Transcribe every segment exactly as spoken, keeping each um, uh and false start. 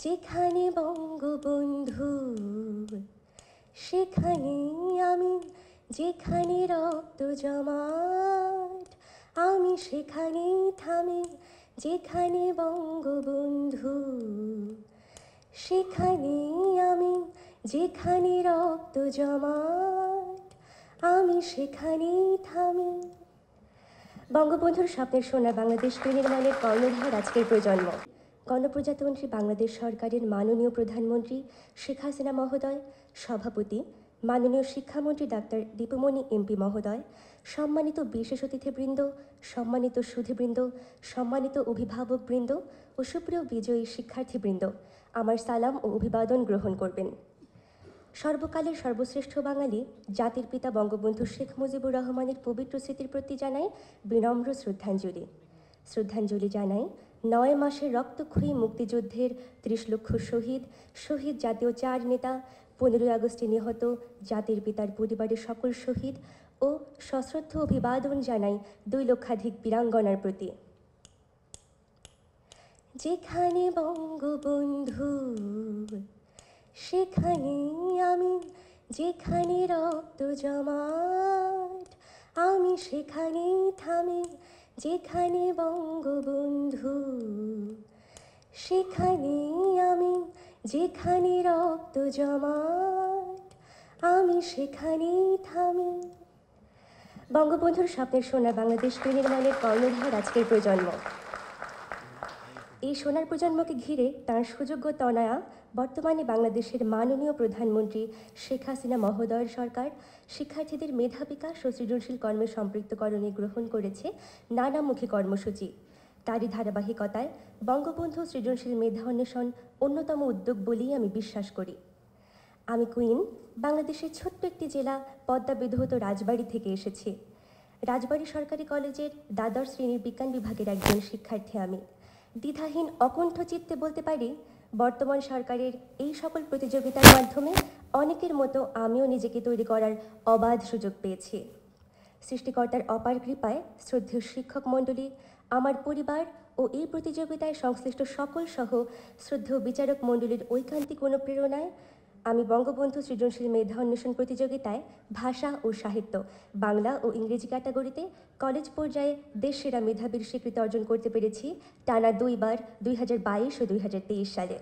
যেখানে বঙ্গবন্ধু সেখানে আমি, যেখানে রক্ত জমাট আমি সেখানেই থামি, যেখানে বঙ্গবন্ধু সেখানে আমি, যেখানে রক্ত জমাট আমি সেখানেই থামি। বঙ্গবন্ধুর স্বপ্নের সোনা বাংলাদেশ বিনির্মাণের কর্ণধার আজকের প্রজন্ম। গণপ্রজাতন্ত্রী বাংলাদেশ সরকারের মাননীয় প্রধানমন্ত্রী শেখ হাসিনা মহোদয়, সভাপতি মাননীয় শিক্ষামন্ত্রী ডাক্তার দীপুমণি এমপি মহোদয়, সম্মানিত বিশেষ অতিথিবৃন্দ, সম্মানিত সুধীবৃন্দ, সম্মানিত অভিভাবকবৃন্দ ও সুপ্রিয় বিজয়ী শিক্ষার্থীবৃন্দ, আমার সালাম ও অভিবাদন গ্রহণ করবেন। সর্বকালের সর্বশ্রেষ্ঠ বাঙালি জাতির পিতা বঙ্গবন্ধু শেখ মুজিবুর রহমানের পবিত্র স্মৃতির প্রতি জানাই বিনম্র শ্রদ্ধাঞ্জলি। শ্রদ্ধাঞ্জলি জানাই নয় মাসের রক্তক্ষয়ী মুক্তিযুদ্ধের ত্রিশ লক্ষ শহীদ, শহীদ জাতীয় চার নেতা, পনেরোই আগস্টে নিহত জাতির পিতার পরিবারের সকল শহীদ ও সশ্রদ্ধ অভিবাদন জানাই দুই লক্ষাধিক বীরাঙ্গনার প্রতি। যেখানে বঙ্গবন্ধু সেখানে আমি, যেখানে রক্ত জমাট আমি সেখানেই থামি, যেখানে বঙ্গবন্ধু সেখানে আমি, যেখানে রক্ত জমাট আমি সেখানেই থামি। বঙ্গবন্ধুর স্বপ্নের সোনা বাংলাদেশ বিনির্মাণের কর্ণধার আজকের প্রজন্ম। এই সোনার প্রজন্মকে ঘিরে তার সুযোগ্য তনয়া বর্তমানে বাংলাদেশের মাননীয় প্রধানমন্ত্রী শেখ হাসিনা মহোদয়ের সরকার শিক্ষার্থীদের মেধা বিকাশ ও সৃজনশীল কর্মে সম্পৃক্তকরণে গ্রহণ করেছে নানামুখী কর্মসূচি। তারই ধারাবাহিকতায় বঙ্গবন্ধু সৃজনশীল মেধা অন্বেষণ অন্যতম উদ্যোগ বলেই আমি বিশ্বাস করি। আমি কুইন, বাংলাদেশের ছোট্ট একটি জেলা পদ্মা বিধৌত রাজবাড়ী থেকে এসেছি। রাজবাড়ী সরকারি কলেজের দ্বাদশ শ্রেণীর বিজ্ঞান বিভাগের একজন শিক্ষার্থী আমি। দ্বিধাহীন অকণ্ঠ চিত্তে বলতে পারি, বর্তমান সরকারের এই সকল প্রতিযোগিতার মাধ্যমে অনেকের মতো আমিও নিজেকে তৈরি করার অবাধ সুযোগ পেয়েছি। সৃষ্টিকর্তার অপার কৃপায় শ্রদ্ধেয় শিক্ষক মণ্ডলী, আমার পরিবার ও এই প্রতিযোগিতায় সংশ্লিষ্ট সকল সহ শ্রদ্ধেয় বিচারক মণ্ডলীর ঐকান্তিক অনুপ্রেরণায় আমি বঙ্গবন্ধু সৃজনশীল মেধা অন্বেষণ প্রতিযোগিতায় ভাষা ও সাহিত্য, বাংলা ও ইংরেজি ক্যাটাগরিতে কলেজ পর্যায়ে দেশ সেরা মেধাবীর স্বীকৃতি অর্জন করতে পেরেছি টানা দুইবার, দুই হাজার বাইশ ও দুই হাজার তেইশ সালে।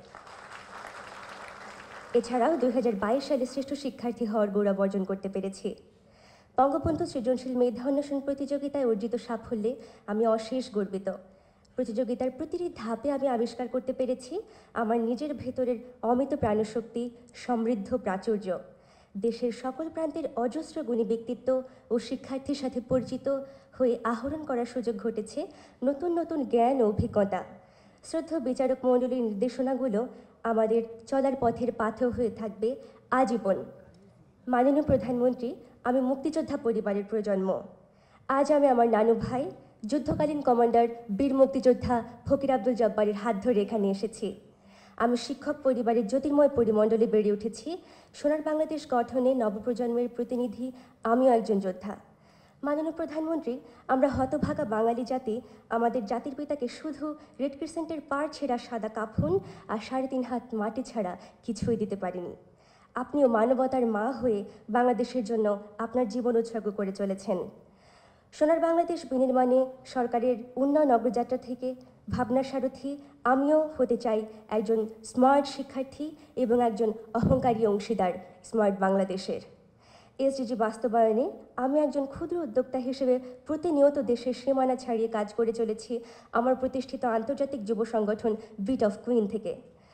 এছাড়াও দুই হাজার বাইশ সালে শ্রেষ্ঠ শিক্ষার্থী হওয়ার গৌরব অর্জন করতে পেরেছি। বঙ্গবন্ধু সৃজনশীল মেধা অন্বেষণ প্রতিযোগিতায় অর্জিত সাফল্যে আমি অশেষ গর্বিত। প্রতিযোগিতার প্রতিটি ধাপে আমি আবিষ্কার করতে পেরেছি আমার নিজের ভেতরের অমিত প্রাণশক্তি, সমৃদ্ধ প্রাচুর্য। দেশের সকল প্রান্তের অজস্র গুণী ব্যক্তিত্ব ও শিক্ষার্থীর সাথে পরিচিত হয়ে আহরণ করার সুযোগ ঘটেছে নতুন নতুন জ্ঞান ও অভিজ্ঞতা। শ্রদ্ধেয় বিচারক মণ্ডলীর নির্দেশনাগুলো আমাদের চলার পথের পাথেয় হয়ে থাকবে আজীবন। মাননীয় প্রধানমন্ত্রী, আমি মুক্তিযোদ্ধা পরিবারের প্রজন্ম। আজ আমি আমার নানু ভাই যুদ্ধকালীন কমান্ডার বীর মুক্তিযোদ্ধা ফকির আব্দুল জব্বারের হাত ধরে এখানে এসেছি। আমি শিক্ষক পরিবারের জ্যোতির্ময় পরিমণ্ডলে বেড়ে উঠেছি। সোনার বাংলাদেশ গঠনে নবপ্রজন্মের প্রতিনিধি আমিও একজন যোদ্ধা। মাননীয় প্রধানমন্ত্রী, আমরা হতভাগা বাঙালি জাতি আমাদের জাতির পিতাকে শুধু রেড ক্রিসেন্টের পাড় ছেঁড়া সাদা কাফন আর সাড়ে তিন হাত মাটি ছাড়া কিছুই দিতে পারিনি। আপনিও মানবতার মা হয়ে বাংলাদেশের জন্য আপনার জীবন উৎসর্গ করে চলেছেন। সোনার বাংলাদেশ বিনির্মাণে সরকারের উন্নয়ন অগ্রযাত্রা থেকে ভাবনার সারথি আমিও হতে চাই একজন স্মার্ট শিক্ষার্থী এবং একজন অহংকারী অংশীদার স্মার্ট বাংলাদেশের। এসডিজি বাস্তবায়নে আমি একজন ক্ষুদ্র উদ্যোক্তা হিসেবে প্রতিনিয়ত দেশের সীমানা ছাড়িয়ে কাজ করে চলেছি আমার প্রতিষ্ঠিত আন্তর্জাতিক যুব সংগঠন বিট অফ কুইন থেকে।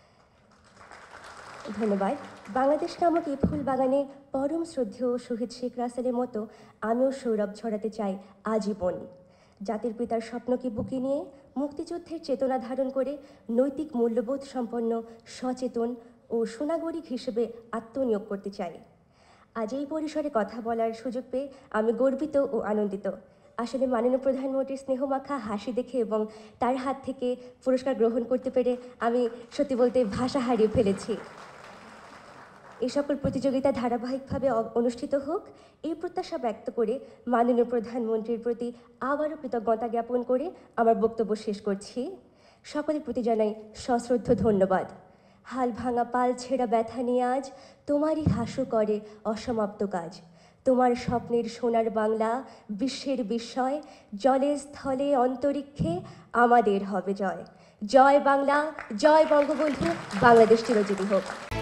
ধন্যবাদ। বাংলাদেশকে আমাকে এই ফুল বাগানে পরম শ্রদ্ধেয় শহীদ শেখ রাসেলের মতো আমিও সৌরভ ছড়াতে চাই আজীবন। জাতির পিতার স্বপ্নকে বুকে নিয়ে মুক্তিযুদ্ধের চেতনা ধারণ করে নৈতিক মূল্যবোধ সম্পন্ন, সচেতন ও সুনাগরিক হিসেবে আত্মনিয়োগ করতে চাই। আজ এই পরিসরে কথা বলার সুযোগ পেয়ে আমি গর্বিত ও আনন্দিত। আসলে মাননীয় প্রধানমন্ত্রীর স্নেহমাখা হাসি দেখে এবং তার হাত থেকে পুরস্কার গ্রহণ করতে পেরে আমি সত্যি বলতে ভাষা হারিয়ে ফেলেছি। এই সকল প্রতিযোগিতা ধারাবাহিকভাবে অনুষ্ঠিত হোক এই প্রত্যাশা ব্যক্ত করে মাননীয় প্রধানমন্ত্রীর প্রতি আবারও কৃতজ্ঞতা জ্ঞাপন করে আমার বক্তব্য শেষ করছি। সকলের প্রতি জানাই সশ্রদ্ধ ধন্যবাদ। হাল ভাঙা পাল ছেঁড়া ব্যথা নিয়ে আজ তোমারই হাসু করে অসমাপ্ত কাজ। তোমার স্বপ্নের সোনার বাংলা বিশ্বের বিস্ময়, জলে স্থলে অন্তরিক্ষে আমাদের হবে জয়। জয় বাংলা, জয় বঙ্গবন্ধু, বাংলাদেশ চিরজীবী হোক।